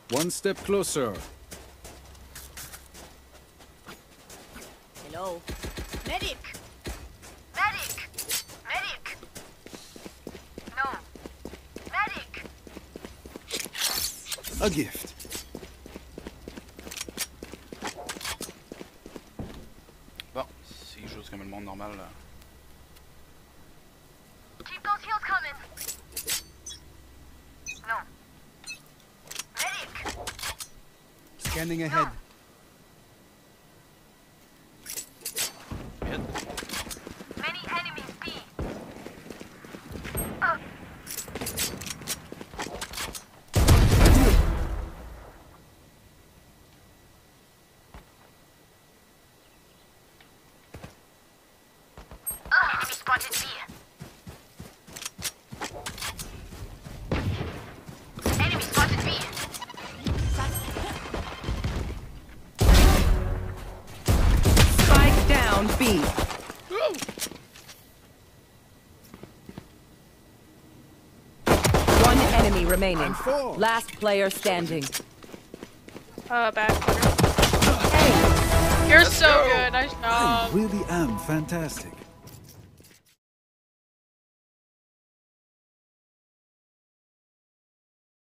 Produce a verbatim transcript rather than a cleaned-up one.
One step closer. Hello. Medic! Medic! Medic! No. Medic! A gift. Bon, c'est juste comme le monde normal là. Keep those heels coming. No. Medic! Scanning ahead. Hit. Many enemies B. Uh. Uh. Enemy spotted B. Enemy spotted B. Spike down B. One enemy remaining. I'm four. Last player standing. Uh, back quarter. You're so good. Nice I job. really am fantastic.